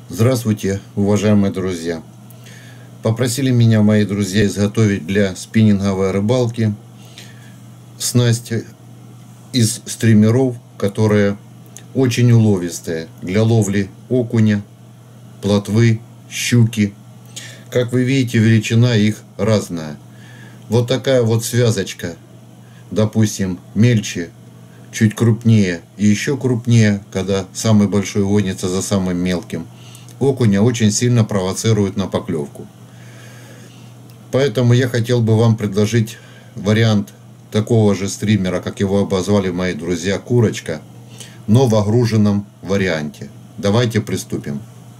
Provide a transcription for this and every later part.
Здравствуйте, уважаемые друзья! Попросили меня мои друзья изготовить для спиннинговой рыбалки снасть из стримеров, которые очень уловистые для ловли окуня, плотвы, щуки. Как вы видите, величина их разная. Вот такая вот связочка, допустим, мельче, чуть крупнее и еще крупнее, когда самый большой гонится за самым мелким, окуня очень сильно провоцирует на поклевку. Поэтому я хотел бы вам предложить вариант такого же стримера, как его обозвали мои друзья, курочка, но в огруженном варианте. Давайте приступим.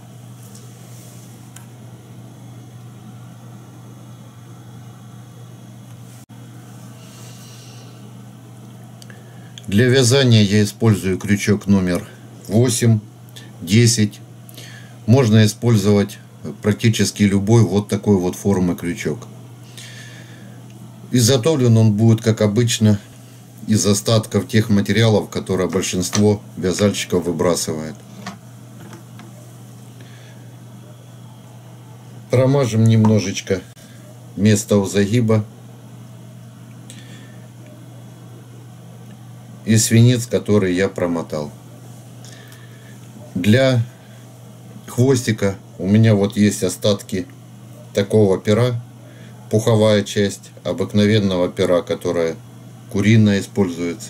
Для вязания я использую крючок номер 8, 10. Можно использовать практически любой вот такой вот формы крючок. Изготовлен он будет, как обычно, из остатков тех материалов, которые большинство вязальщиков выбрасывает. Промажем немножечко место у загиба и свинец, который я промотал. Для хвостика у меня вот есть остатки такого пера, пуховая часть обыкновенного пера, которая куриная используется.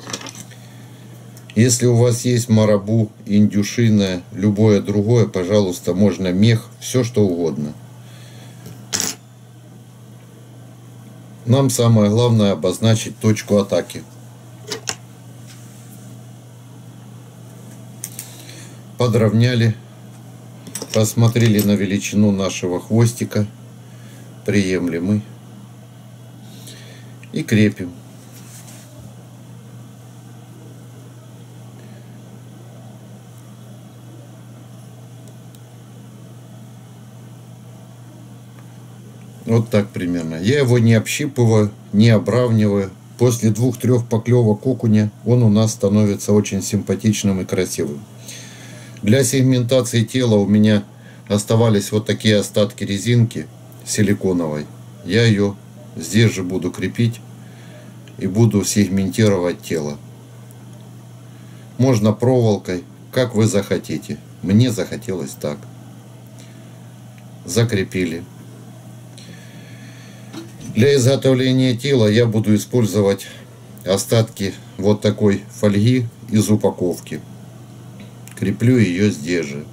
Если у вас есть марабу, индюшиное, любое другое, пожалуйста, можно мех, все что угодно. Нам самое главное обозначить точку атаки. Подровняли, посмотрели на величину нашего хвостика, приемлемый, и крепим. Вот так примерно. Я его не общипываю, не обравниваю. После 2-3 поклевок окуня он у нас становится очень симпатичным и красивым. Для сегментации тела у меня оставались вот такие остатки резинки силиконовой. Я ее здесь же буду крепить и буду сегментировать тело. Можно проволокой, как вы захотите. Мне захотелось так. Закрепили. Для изготовления тела я буду использовать остатки вот такой фольги из упаковки. Креплю ее здесь же.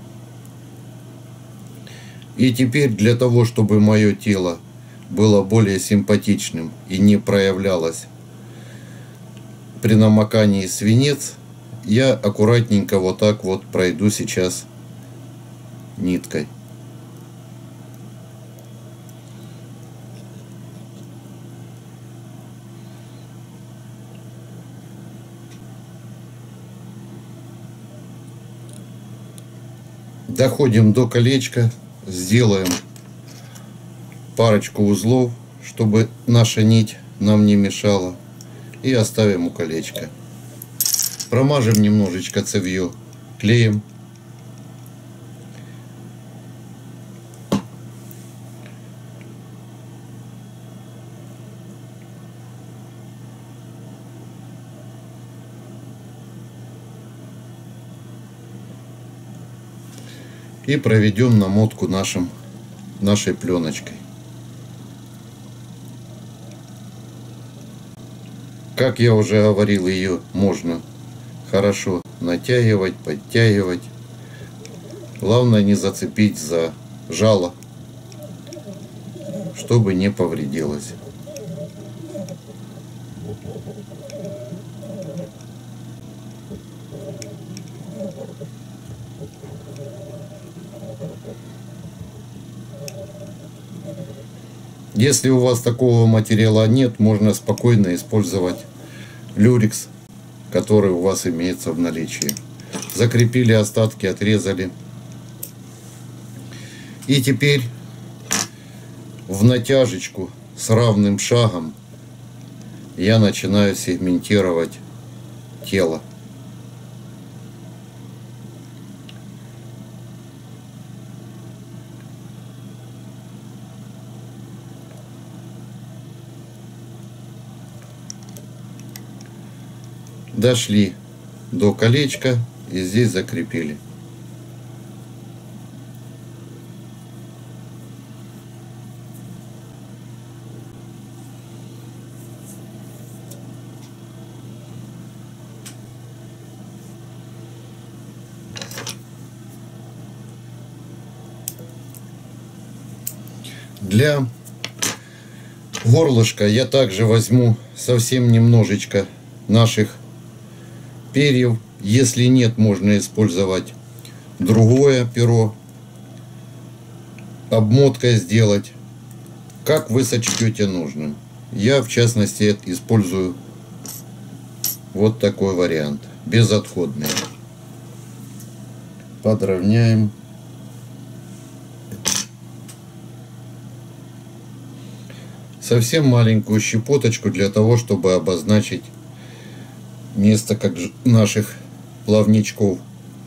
И теперь для того, чтобы мое тело было более симпатичным и не проявлялось при намокании свинец, я аккуратненько вот так вот пройду сейчас ниткой. Доходим до колечка, сделаем парочку узлов, чтобы наша нить нам не мешала, и оставим у колечка. Промажем немножечко цевьё клеем. И проведем намотку нашей пленочкой. Как я уже говорил, ее можно хорошо натягивать, подтягивать. Главное не зацепить за жало, чтобы не повредилось. Если у вас такого материала нет, можно спокойно использовать люрекс, который у вас имеется в наличии. Закрепили остатки, отрезали. И теперь в натяжечку с равным шагом я начинаю сегментировать тело. дошли до колечка и здесь закрепили. Для горлышка я также возьму совсем немножечко наших перьев. Если нет, можно использовать другое перо. Обмоткой сделать, как вы сочтете нужным. Я в частности использую вот такой вариант, безотходный. Подровняем. Совсем маленькую щепоточку для того, чтобы обозначить место как наших плавничков.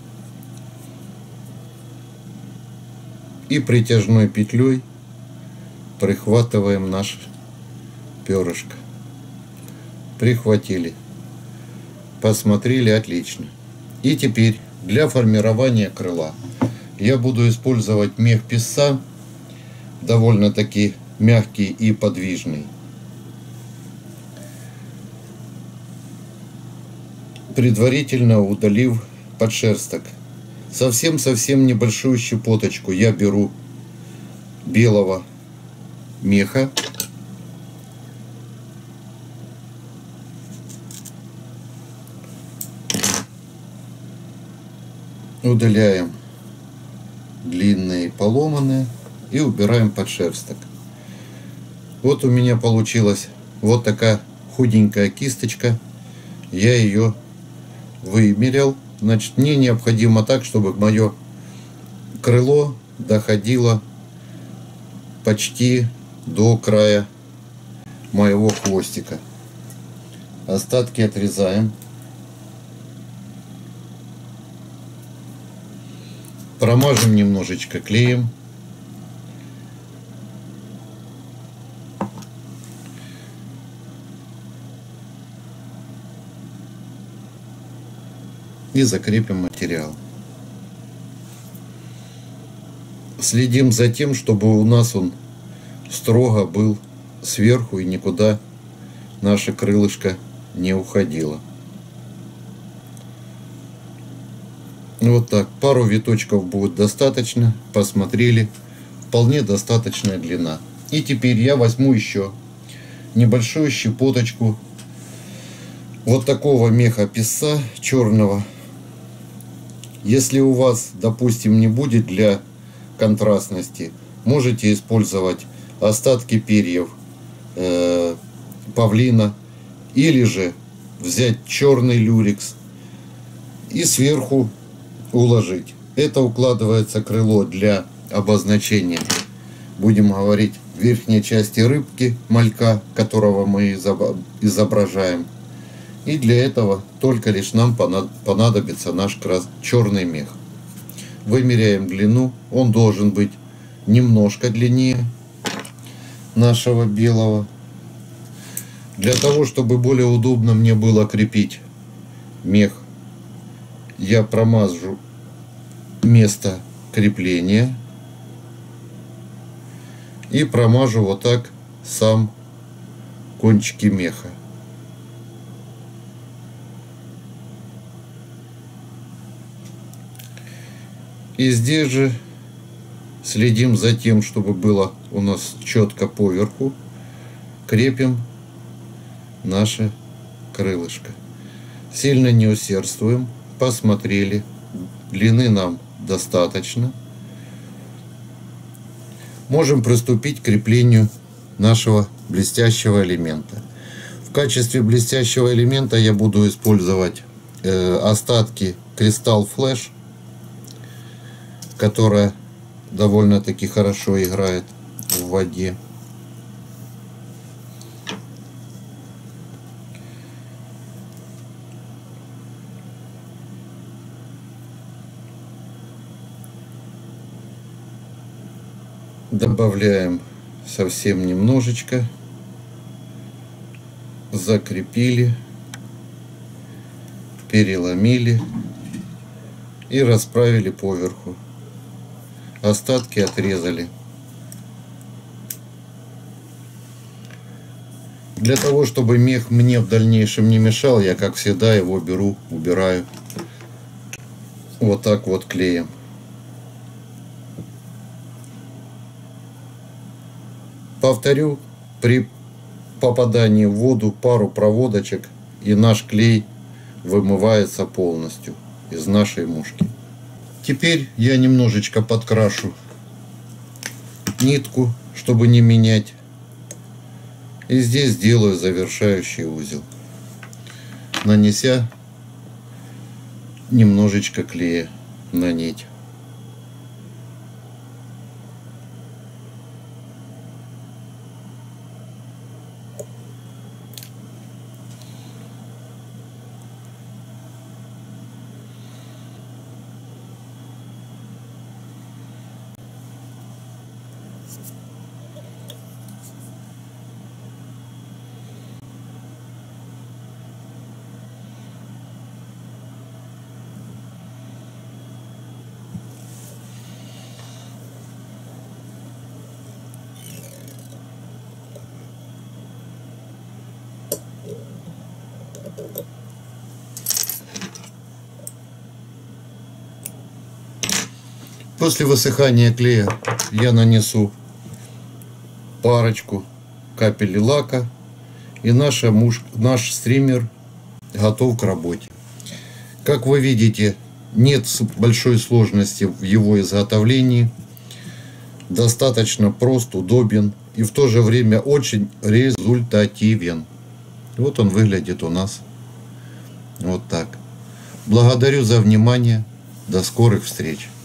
И притяжной петлей прихватываем наше перышко. Прихватили. Посмотрели, отлично. И теперь для формирования крыла я буду использовать мех писца, довольно-таки мягкий и подвижный. Предварительно удалив подшерсток. Совсем небольшую щепоточку я беру белого меха. Удаляем длинные поломанные и убираем подшерсток. Вот у меня получилась вот такая худенькая кисточка. Я ее вымерял. Значит, мне необходимо так, чтобы мое крыло доходило почти до края моего хвостика. Остатки отрезаем. Промажем немножечко клеем. И закрепим материал. Следим за тем, чтобы у нас он строго был сверху и никуда наше крылышко не уходило. Вот так. Пару виточков будет достаточно. Посмотрели. Вполне достаточная длина. И теперь я возьму еще небольшую щепоточку вот такого меха писца черного. Если у вас, допустим, не будет для контрастности, можете использовать остатки перьев павлина или же взять черный люрекс и сверху уложить. Это укладывается крыло для обозначения, будем говорить, верхней части рыбки, малька, которого мы изображаем. И для этого только лишь нам понадобится наш черный мех. Вымеряем длину. Он должен быть немножко длиннее нашего белого. Для того, чтобы более удобно мне было крепить мех, я промажу место крепления и промажу вот так сам кончики меха. И здесь же следим за тем, чтобы было у нас четко поверху. Крепим наше крылышко. Сильно не усердствуем. Посмотрели. Длины нам достаточно. Можем приступить к креплению нашего блестящего элемента. В качестве блестящего элемента я буду использовать остатки Crystal Flash, которая довольно-таки хорошо играет в воде. Добавляем совсем немножечко. Закрепили. переломили и расправили поверху. Остатки отрезали. Для того, чтобы мех мне в дальнейшем не мешал, я, как всегда, его беру, убираю вот так вот клеем. Повторю, при попадании в воду пару проводочек, и наш клей вымывается полностью из нашей мушки. Теперь я немножечко подкрашу нитку, чтобы не менять. И здесь сделаю завершающий узел, нанеся немножечко клея на нить. После высыхания клея я нанесу парочку капель лака, и наш стример готов к работе. Как вы видите, нет большой сложности в его изготовлении. Достаточно прост, удобен и в то же время очень результативен. Вот он выглядит у нас вот так. Благодарю за внимание. До скорых встреч.